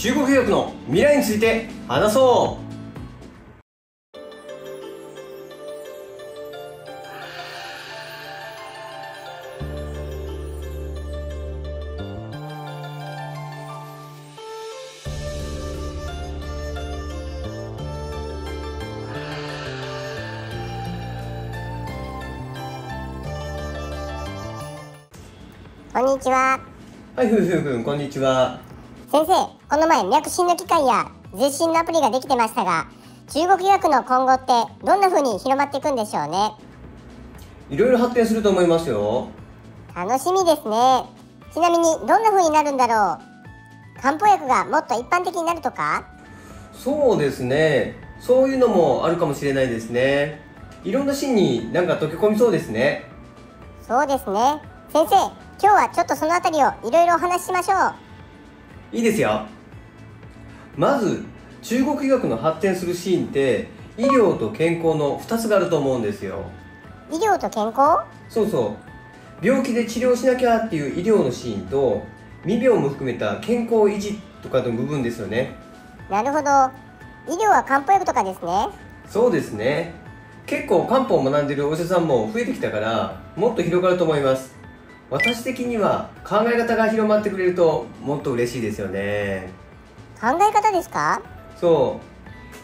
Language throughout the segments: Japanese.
中国医学の未来について話そう。 こんにちは。 はい、こんにちは。 先生、この前脈診の機械や絶診のアプリができてましたが、中国医学の今後ってどんな風に広まっていくんでしょうね。 いろいろ発展すると思いますよ。 楽しみですね。ちなみにどんな風になるんだろう。漢方薬がもっと一般的になるとか？ そうですね、そういうのもあるかもしれないですね。いろんなシーンになんか溶け込みそうですね。 そうですね。先生、今日はちょっとそのあたりをいろいろお話ししましょう。 いいですよ。まず中国医学の発展するシーンって医療と健康の2つがあると思うんですよ。 医療と健康？ そうそう、病気で治療しなきゃっていう医療のシーンと未病も含めた健康維持とかの部分ですよね。 なるほど。医療は漢方薬とかですね。 そうですね、結構漢方を学んでるお医者さんも増えてきたからもっと広がると思います。私的には考え方が広まってくれるともっと嬉しいですよね。 考え方ですか？ そう、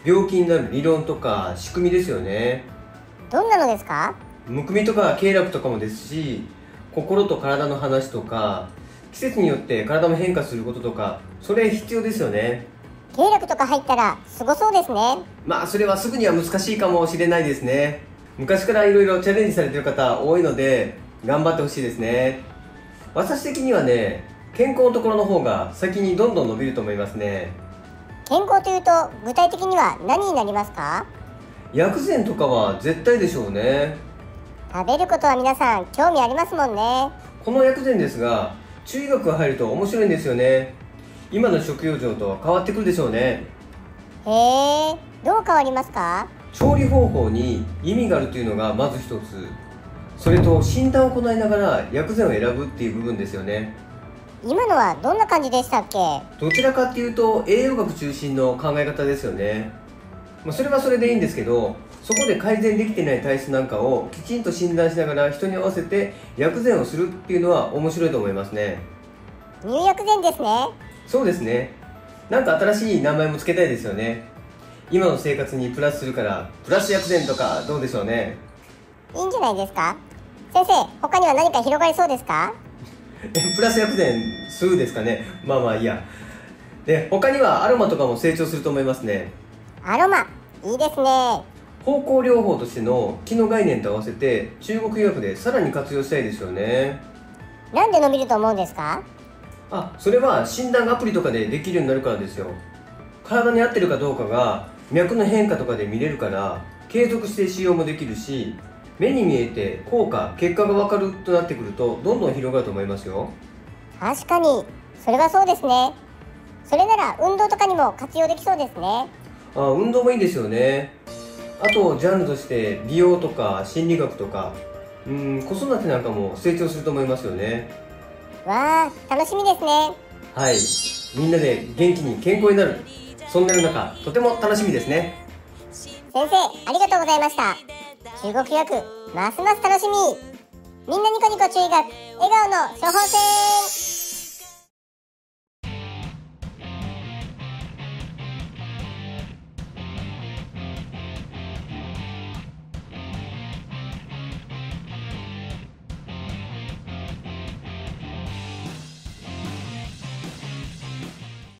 病気になる理論とか仕組みですよね。 どんなのですか？ むくみとか経絡とかもですし、心と体の話とか季節によって体も変化することとか、それ必要ですよね。 経絡とか入ったらすごそうですね。 まあそれはすぐには難しいかもしれないですね。昔からいろいろチャレンジされてる方多いので頑張ってほしいですね。私的にはね、健康のところの方が先にどんどん伸びると思いますね。 健康というと具体的には何になりますか？ 薬膳とかは絶対でしょうね。 食べることは皆さん興味ありますもんね。 この薬膳ですが中医学が入ると面白いんですよね。今の食用上とは変わってくるでしょうね。 へえ、どう変わりますか？ 調理方法に意味があるというのがまず一つ、それと診断を行いながら薬膳を選ぶっていう部分ですよね。 今のはどんな感じでしたっけ？ どちらかっていうと栄養学中心の考え方ですよね。それはそれでいいんですけど、そこで改善できていない体質なんかをきちんと診断しながら人に合わせて薬膳をするっていうのは面白いと思いますね。 入薬膳ですね。 そうですね、なんか新しい名前も付けたいですよね。今の生活にプラスするからプラス薬膳とかどうでしょうね。 いいんじゃないですか？先生、他には何か広がりそうですか？ プラス薬膳するですかね。まあまあいいや。で、他にはアロマとかも成長すると思いますね。 アロマ、いいですね。 芳香療法としての気の概念と合わせて中国医学でさらに活用したいですよね。 なんで伸びると思うんですか？ それは診断アプリとかでできるようになるからですよ。体に合ってるかどうかが脈の変化とかで見れるから継続して使用もできるし、目に見えて効果結果が分かるとなってくるとどんどん広がると思いますよ。 確かに、それはそうですね。それなら運動とかにも活用できそうですね。 運動もいいですよね。あとジャンルとして美容とか心理学とか、子育てなんかも成長すると思いますよね。 わあ、楽しみですね。 はい、みんなで元気に健康になる、そんな世の中とても楽しみですね。 先生、ありがとうございました。中国医学、ますます楽しみ。みんなニコニコ中医学、笑顔の処方箋。